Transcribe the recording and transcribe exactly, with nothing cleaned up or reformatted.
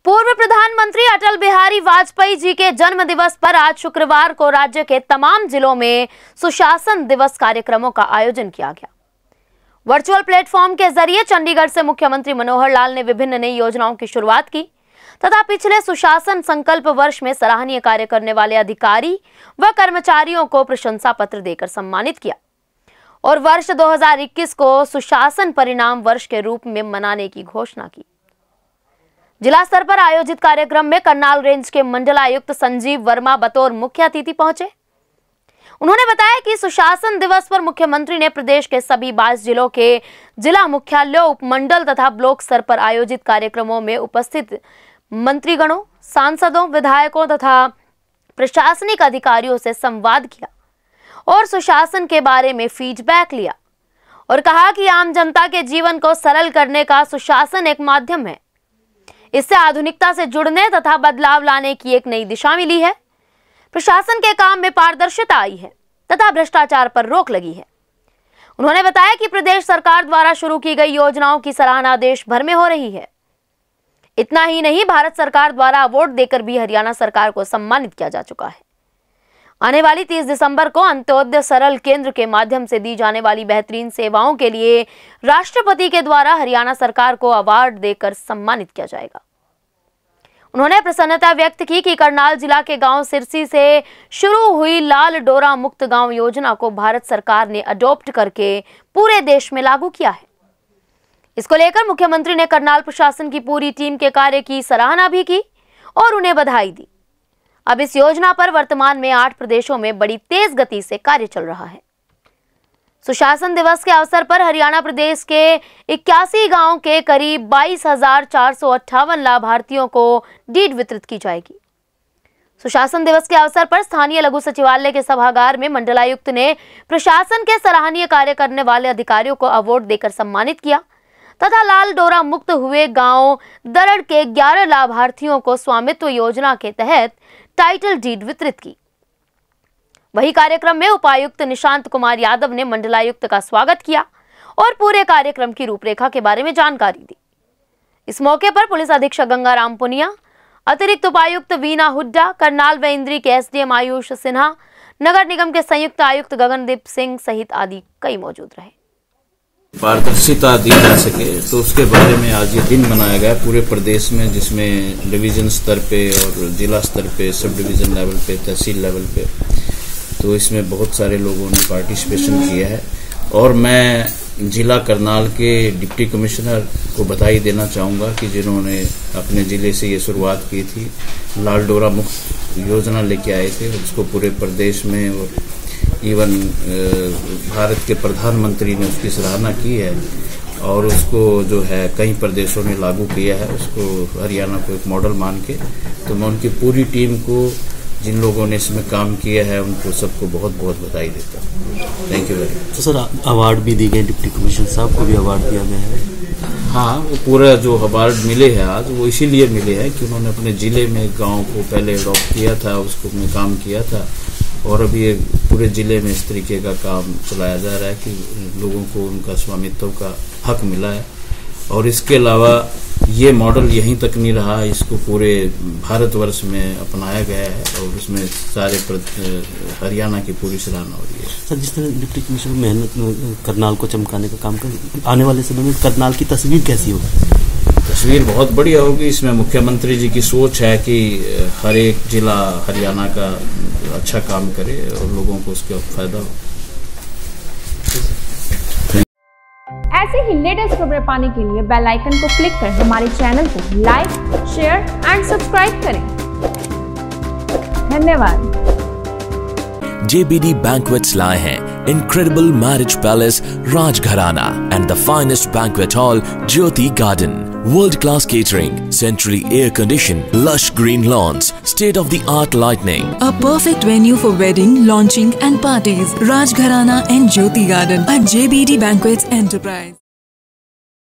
पूर्व प्रधानमंत्री अटल बिहारी वाजपेयी जी के जन्म दिवस पर आज शुक्रवार को राज्य के तमाम जिलों में सुशासन दिवस कार्यक्रमों का आयोजन किया गया। वर्चुअल प्लेटफॉर्म के जरिए चंडीगढ़ से मुख्यमंत्री मनोहर लाल ने विभिन्न नई योजनाओं की शुरुआत की तथा पिछले सुशासन संकल्प वर्ष में सराहनीय कार्य करने वाले अधिकारी व कर्मचारियों को प्रशंसा पत्र देकर सम्मानित किया और वर्ष दो हज़ार इक्कीस को सुशासन परिणाम वर्ष के रूप में मनाने की घोषणा की। जिला स्तर पर आयोजित कार्यक्रम में करनाल रेंज के मंडलायुक्त संजीव वर्मा बतौर मुख्य अतिथि पहुंचे। उन्होंने बताया कि सुशासन दिवस पर मुख्यमंत्री ने प्रदेश के सभी बाईस जिलों के जिला मुख्यालयों, उपमंडल तथा ब्लॉक स्तर पर आयोजित कार्यक्रमों में उपस्थित मंत्रीगणों, सांसदों, विधायकों तथा प्रशासनिक अधिकारियों से संवाद किया और सुशासन के बारे में फीडबैक लिया और कहा कि आम जनता के जीवन को सरल करने का सुशासन एक माध्यम है। इससे आधुनिकता से जुड़ने तथा बदलाव लाने की एक नई दिशा मिली है। प्रशासन के काम में पारदर्शिता आई है तथा भ्रष्टाचार पर रोक लगी है। उन्होंने बताया कि प्रदेश सरकार द्वारा शुरू की गई योजनाओं की सराहना देश भर में हो रही है। इतना ही नहीं, भारत सरकार द्वारा अवार्ड देकर भी हरियाणा सरकार को सम्मानित किया जा चुका है। आने वाली तीस दिसंबर को अंत्योदय सरल केंद्र के माध्यम से दी जाने वाली बेहतरीन सेवाओं के लिए राष्ट्रपति के द्वारा हरियाणा सरकार को अवार्ड देकर सम्मानित किया जाएगा। उन्होंने प्रसन्नता व्यक्त की कि करनाल जिला के गांव सिरसी से शुरू हुई लाल डोरा मुक्त गांव योजना को भारत सरकार ने अडॉप्ट करके पूरे देश में लागू किया है। इसको लेकर मुख्यमंत्री ने करनाल प्रशासन की पूरी टीम के कार्य की सराहना भी की और उन्हें बधाई दी। अब इस योजना पर वर्तमान में आठ प्रदेशों में बड़ी तेज गति से कार्य चल रहा है। सुशासन दिवस के अवसर पर हरियाणा प्रदेश के इक्यासी गांव के करीब बाईस हजार चार सौ अट्ठावन लाभार्थियों को डीड वितरित की जाएगी। सुशासन दिवस के अवसर पर स्थानीय लघु सचिवालय के सभागार में मंडलायुक्त ने प्रशासन के सराहनीय कार्य करने वाले अधिकारियों को अवार्ड देकर सम्मानित किया तथा लाल डोरा मुक्त हुए गांव दरड़ के ग्यारह लाभार्थियों को स्वामित्व योजना के तहत टाइटल डीड वितरित की। वही कार्यक्रम में उपायुक्त निशांत कुमार यादव ने मंडलायुक्त का स्वागत किया और पूरे कार्यक्रम की रूपरेखा के बारे में जानकारी दी। इस मौके पर पुलिस अधीक्षक गंगाराम पुनिया, अतिरिक्त उपायुक्त वीना हुड्डा, करनाल व इंद्री के एसडीएम आयुष सिन्हा, नगर निगम के संयुक्त आयुक्त गगनदीप सिंह सहित आदि कई मौजूद रहे। पारदर्शिता दी जा सके तो उसके बारे में आज ये दिन मनाया गया पूरे प्रदेश में, जिसमें डिवीजन स्तर पे और जिला स्तर पे, सब डिवीजन लेवल पे, तहसील लेवल पे, तो इसमें बहुत सारे लोगों ने पार्टिसिपेशन किया है। और मैं जिला करनाल के डिप्टी कमिश्नर को बधाई देना चाहूँगा कि जिन्होंने अपने ज़िले से ये शुरुआत की थी, लाल डोरा मुक्त योजना लेके आए थे, उसको पूरे प्रदेश में और इवन भारत के प्रधानमंत्री ने उसकी सराहना की है और उसको जो है कई प्रदेशों ने लागू किया है, उसको हरियाणा को एक मॉडल मान के। तो मैं उनकी पूरी टीम को, जिन लोगों ने इसमें काम किया है, उनको सबको बहुत बहुत बधाई देता हूँ। Thank you very much. तो सर, अवार्ड भी दिए गए, डिप्टी कमिश्नर साहब को भी अवार्ड दिया गया है। हाँ, वो पूरा जो अवार्ड मिले हैं आज, वो इसीलिए मिले हैं कि उन्होंने अपने ज़िले में गाँव को पहले अडॉप्ट किया था, उसको में काम किया था और अभी पूरे जिले में इस तरीके का काम चलाया जा रहा है कि लोगों को उनका स्वामित्व का हक मिला है। और इसके अलावा ये मॉडल यहीं तक नहीं रहा, इसको पूरे भारतवर्ष में अपनाया गया है और उसमें सारे हरियाणा की पूरी सराहना हो रही है। सर, जिस तरह डिप्टी कमिश्नर मेहनत करनाल को चमकाने का काम कर, आने वाले समय में करनाल की तस्वीर कैसी होगी? तस्वीर बहुत बढ़िया होगी। इसमें मुख्यमंत्री जी की सोच है कि हर एक जिला हरियाणा का अच्छा काम करे और लोगों को उसका फायदा हो। ऐसे ही लेटेस्ट खबरें पाने के लिए बेल आइकन को क्लिक कर हमारे चैनल को लाइक, शेयर एंड सब्सक्राइब करें। धन्यवाद। J B D Banquets लाए हैं incredible marriage palace Rajgharana and the finest banquet hall Jyoti Garden. World-class catering, centrally air-conditioned, lush green lawns, state-of-the-art lighting. A perfect venue for wedding, launching and parties. Rajgharana and Jyoti Garden at J B D Banquets Enterprise.